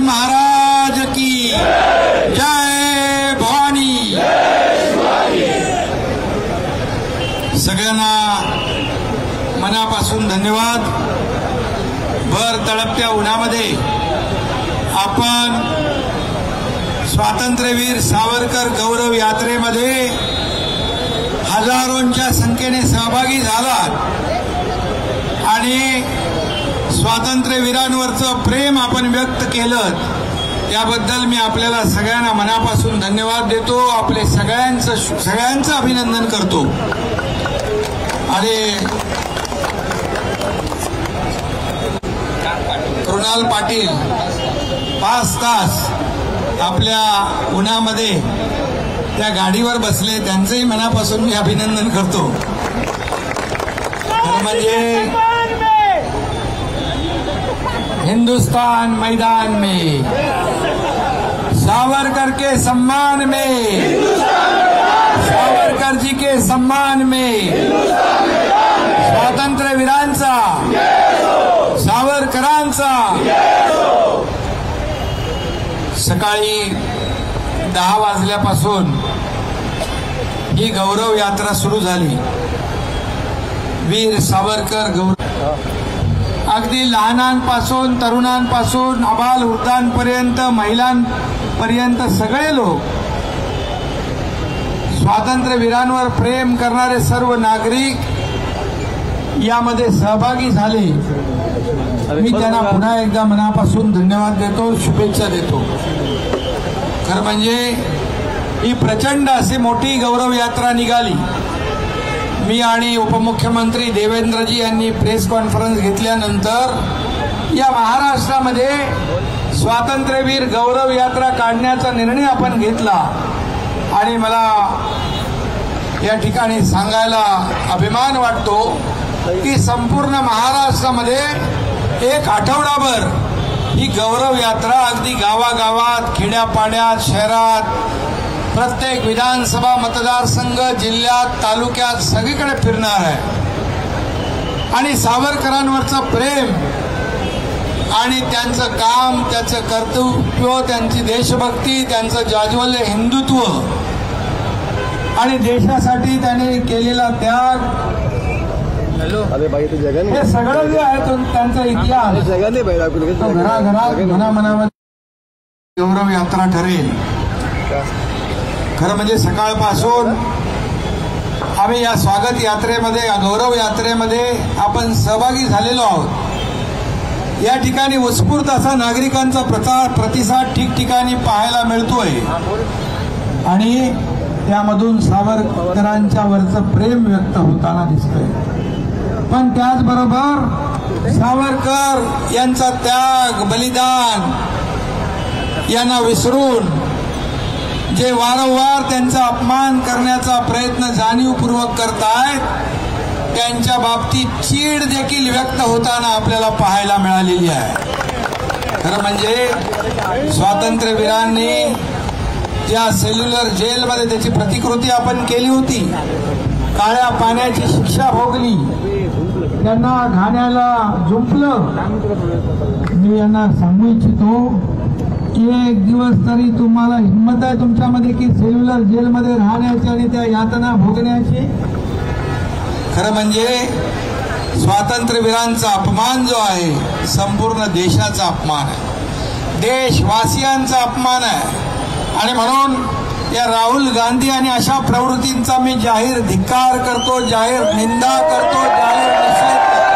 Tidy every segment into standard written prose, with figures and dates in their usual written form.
महाराज की जय भवानी। सगळ्यांना मनापासून धन्यवाद। भर तळपत्या उन्हामध्ये आपण स्वातंत्र्यवीर सावरकर गौरव यात्रेमध्ये हजारोंच्या संख्येने सहभागी झालात आणि स्वातंत्र्यवीरांवरचं प्रेम आपण व्यक्त केलं, त्याबद्दल मी आपल्याला सगळ्यांना मनापासून धन्यवाद देतो। आपले सगळ्यांचं अभिनंदन करतो। आणि कृणाल पाटील 5 तास आपल्या उन्हामध्ये त्या गाडीवर बसले, त्यांचंही मनापासून मी अभिनंदन करतो। म्हणजे हिंदुस्तान मैदान में सावरकर के सम्मान में, सावरकर जी के सम्मान में स्वातंत्र्य वीरांचा, सावरकरांचा सकाळी 10 वाजल्यापासून ही गौरव यात्रा सुरू झाली। वीर सावरकर गौरव अगदी लहानांपासून तरुणांपासून आबाल वृद्धांपर्यंत महिलांपर्यंत सगळे लोक, स्वातंत्र्यवीरांवर प्रेम करणारे सर्व नागरिक यामध्ये सहभागी झाले। मी त्यांना पुन्हा एकदा मनापासून धन्यवाद देतो, शुभेच्छा देतो। खरं म्हणजे ही प्रचंड अशी मोठी गौरव यात्रा निघाली। मी आणि उपमुख्यमंत्री देवेंद्रजी यांनी प्रेस कॉन्फरन्स घेतल्यानंतर या महाराष्ट्रामध्ये स्वातंत्र्यवीर गौरव यात्रा काढण्याचा निर्णय आपण घेतला आणि मला या ठिकाणी सांगायला अभिमान वाटतो की संपूर्ण महाराष्ट्रामध्ये 1 आठवडाभर ही गौरव यात्रा अगदी गावागावात, खेड्यापाड्यात, शहरात, प्रत्येक विधानसभा मतदारसंघ, जिल्ह्यात, तालुक्यात सगळीकडे फिरणार आहे। आणि सावरकरांवरचं प्रेम आणि त्यांचं काम, त्याचं कर्तव्य, त्यांची देशभक्ती, त्यांचं जाज्वल्य हिंदुत्व आणि देशासाठी त्यांनी केलेला त्याग, हे सगळं जे आहे त्यांचा इतिहास घराघरात मनामनामध्ये गौरव यात्रा ठरेल। खरं म्हणजे सकाळपासून आम्ही या स्वागत यात्रेमध्ये, गौरव यात्रेमध्ये आपण सहभागी झालेलो आहोत। या ठिकाणी उत्स्फूर्त असा नागरिकांचा प्रतिसाद ठिकठिकाणी पाहायला मिळतोय आणि त्यामधून सावरकरांच्या वरचं प्रेम व्यक्त होताना दिसतंय। पण त्याचबरोबर सावरकर यांचा त्याग, बलिदान यांना विसरून जे वारंवार त्यांचा अपमान करण्याचा प्रयत्न जाणीवपूर्वक करतायत, त्यांच्या बाबतीत चीड देखील व्यक्त होताना आपल्याला पाहायला मिळालेली आहे। खरं म्हणजे स्वातंत्र्यवीरांनी ज्या सेल्युलर जेलमध्ये त्याची प्रतिकृती आपण केली होती, काळ्या पाण्याची शिक्षा भोगली, त्यांना घाण्याला झुंपलं। मी यांना सांगू इच्छितो की एक दिवस तरी तुम्हाला हिंमत आहे तुमच्यामध्ये की सेल्युलर जेलमध्ये राहण्याची आणि त्या यातना भोगण्याची? खरं म्हणजे स्वातंत्र्यवीरांचा अपमान जो आहे संपूर्ण देशाचा अपमान आहे, देशवासियांचा अपमान आहे। आणि म्हणून या राहुल गांधी आणि अशा प्रवृत्तींचा मी जाहीर धिक्कार करतो, जाहीर निंदा करतो, जाहीर निषेध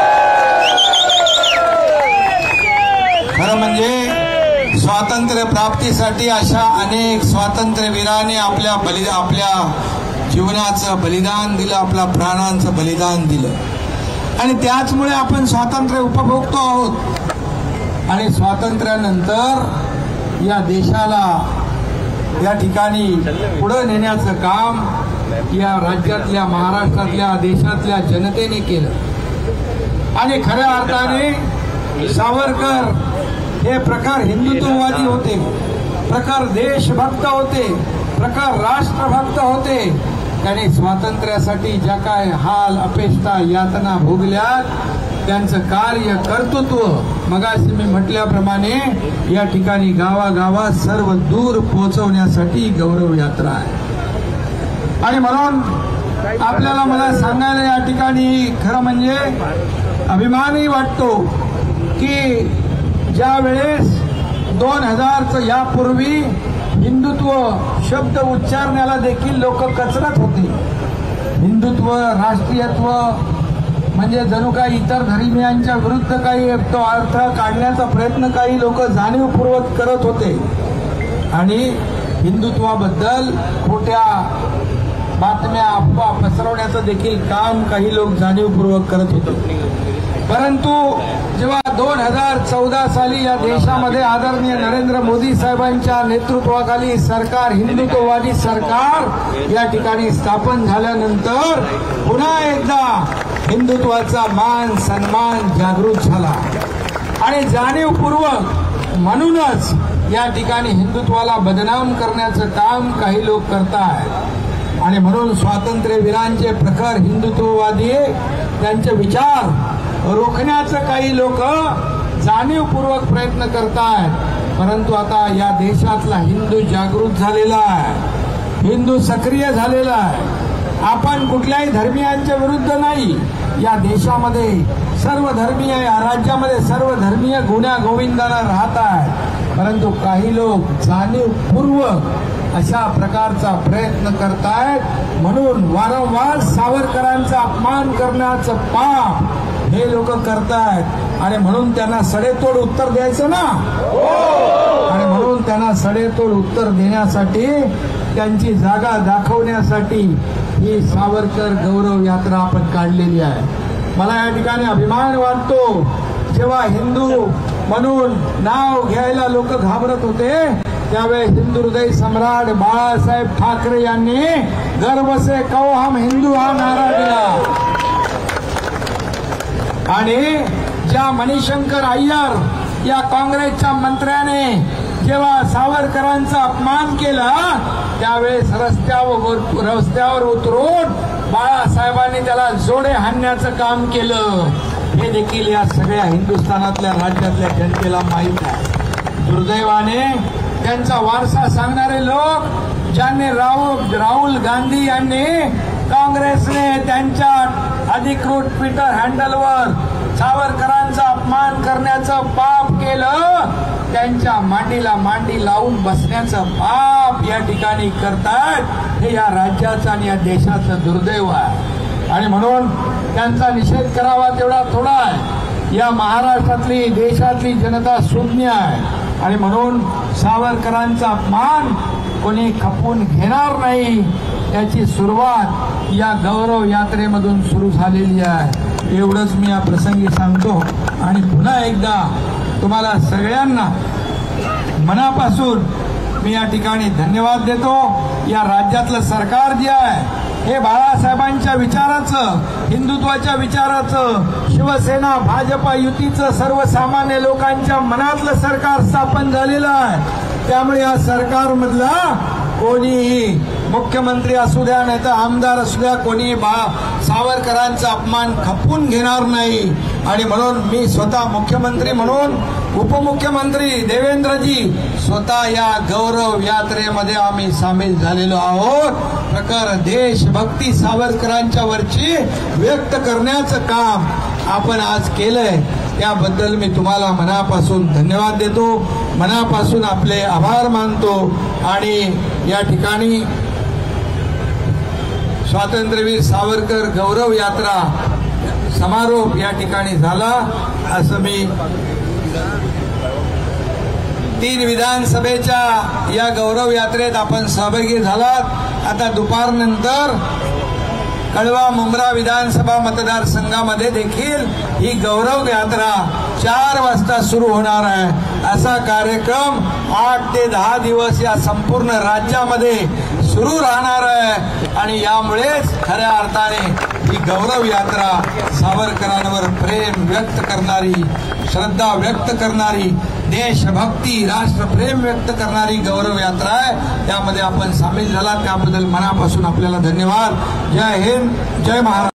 करतो। खरं म्हणजे स्वातंत्र्य प्राप्तीसाठी अशा अनेक स्वातंत्र्यवीरांनी आपल्या जीवनाचं बलिदान दिलं, आपल्या प्राणांचं बलिदान दिलं आणि त्याचमुळे आपण स्वातंत्र्य उपभोगतो आहोत। आणि स्वातंत्र्यानंतर या देशाला या ठिकाणी पुढे नेण्याचं काम या राज्यातल्या, महाराष्ट्रातल्या, देशातल्या जनतेने केलं। आणि खऱ्या अर्थाने सावरकर हे प्रकार हिंदुत्ववादी होते, प्रकार देशभक्त होते, प्रकार राष्ट्रभक्त होते। त्यांनी स्वातंत्र्यासाठी ज्या काय हाल, अपेष्टा, यातना भोगल्यात, त्यांचं कार्य, कर्तृत्व मगाशी मी म्हटल्याप्रमाणे या ठिकाणी गावागावात सर्व दूर पोहोचवण्यासाठी गौरव यात्रा आहे। आणि म्हणून आपल्याला मला सांगायला या ठिकाणी खरं म्हणजे अभिमानही वाटतो की ज्या वेळेस 2000 यापूर्वी हिंदुत्व शब्द उच्चारण्याला देखील लोक कचरत होते। हिंदुत्व राष्ट्रीयत्व म्हणजे जणू काही इतर धर्मियांच्या विरुद्ध काही तो अर्थ काढण्याचा प्रयत्न काही लोक जाणीवपूर्वक करत होते आणि हिंदुत्वाबद्दल खोट्या बातम्या अफवा पसरवण्याचं देखील काम काही लोक जाणीवपूर्वक करत होते। परंतु जेव्हा 2014 साली या देशामध्ये आदरणीय नरेंद्र मोदी साहेबांच्या नेतृत्वाखाली सरकार हिंदुत्ववादी सरकार या ठिकाणी स्थापन झाल्यानंतर पुन्हा एकदा हिंदुत्वाचा मान सन्मान जागृत झाला आणि जाणीवपूर्वक म्हणूनच या ठिकाणी हिंदुत्वाला बदनाम करण्याचं काम काही लोक करतायत। आणि म्हणून स्वातंत्र्यवीरांचे प्रखर हिंदुत्ववादी त्यांचे विचार रोखण्याचं काही लोक जाणीवपूर्वक प्रयत्न करतायत। परंतु आता या देशातला हिंदू जागृत झालेला आहे, हिंदू सक्रिय झालेला आहे। आपण कुठल्याही धर्मियांच्या विरुद्ध नाही। या देशामध्ये सर्व धर्मीय या राज्यामध्ये सर्व धर्मीय गुण्या गोविंदाला राहत आहेत, परंतु काही लोक जाणीवपूर्वक अशा प्रकारचा प्रयत्न करतायत। म्हणून वारंवार सावरकरांचा अपमान करण्याचं पाप हे लोक करतायत आणि म्हणून त्यांना सडेतोड उत्तर द्यायचं ना। आणि म्हणून त्यांना सडेतोड उत्तर देण्यासाठी त्यांची जागा दाखवण्यासाठी ही सावरकर गौरव यात्रा आपण काढलेली आहे। मला या ठिकाणी अभिमान वाटतो, जेव्हा हिंदू म्हणून नाव घ्यायला लोक घाबरत होते त्यावेळी हिंदू हृदय सम्राट बाळासाहेब ठाकरे यांनी गर्व से कहो हम हिंदू हा नारा दिला। आणि ज्या मणिशंकर अय्यर या काँग्रेसच्या मंत्र्याने जेव्हा सावरकरांचा अपमान केला त्यावेळेस रस्त्यावर उतरून बाळासाहेबांनी त्याला जोडे हाणण्याचं काम केलं। हे देखील या सगळ्या हिंदुस्थानातल्या राज्यातल्या जनतेला माहीत आहे। दुर्दैवाने त्यांचा वारसा सांगणारे लोक ज्यांनी राहुल गांधी यांनी काँग्रेसने त्यांच्या अधिकृत ट्विटर हँडलवर सावरकरांचा अपमान करण्याचं पाप केलं, त्यांच्या मांडीला मांडी लावून बसण्याचं पाप या ठिकाणी करतात। हे या राज्याचं आणि या देशाचं दुर्दैव आहे आणि म्हणून त्यांचा निषेध करावा तेवढा थोडा आहे। या महाराष्ट्रातली देशातली जनता शून्य आहे आणि म्हणून सावरकरांचा अपमान कोणी खपवून घेणार नाही। त्याची सुरुवात या गौरव यात्रेमधून सुरू झालेली आहे। एवढंच मी या प्रसंगी सांगतो आणि पुन्हा एकदा तुम्हाला सगळ्यांना मनापासून मी या ठिकाणी धन्यवाद देतो। या राज्यातलं सरकार जे आहे हे बाळासाहेबांच्या विचाराचं, हिंदुत्वाच्या विचाराचं, शिवसेना भाजपा युतीचं सर्वसामान्य लोकांच्या मनातलं सरकार स्थापन झालेलं आहे। त्यामुळे या सरकारमधला कोणीही मुख्यमंत्री असू द्या नाही तर आमदार असू द्या कोणी सावरकरांचा अपमान खपवून घेणार नाही। आणि म्हणून मी स्वतः मुख्यमंत्री म्हणून उपमुख्यमंत्री देवेंद्रजी स्वतः या गौरव यात्रेमध्ये आम्ही सामील झालेलो आहोत। प्रखर देशभक्ती सावरकरांच्या वरची व्यक्त करण्याचं काम आपण आज केलंय, त्याबद्दल मी तुम्हाला मनापासून धन्यवाद देतो, मनापासून आपले आभार मानतो। आणि या ठिकाणी स्वातंत्र्यवीर सावरकर गौरव यात्रा समारोप या ठिकाणी झाला असं मी 3 विधानसभेच्या या गौरव यात्रेत आपण सहभागी झालात। आता दुपारनंतर कळवा मुंब्रा विधानसभा मतदारसंघामध्ये देखील ही गौरव यात्रा 4 वाजता सुरू होणार आहे। असा कार्यक्रम 8 ते 10 दिवस या संपूर्ण राज्यामध्ये सुरू राहणार आहे आणि यामुळेच खऱ्या अर्थाने ही गौरव यात्रा सावरकरांवर प्रेम व्यक्त करणारी, श्रद्धा व्यक्त करणारी, देशभक्ती राष्ट्रप्रेम व्यक्त करणारी गौरव यात्रा आहे। त्यामध्ये आपण सामील झाला त्याबद्दल मनापासून आपल्याला धन्यवाद। जय हिंद, जय महाराष्ट्र।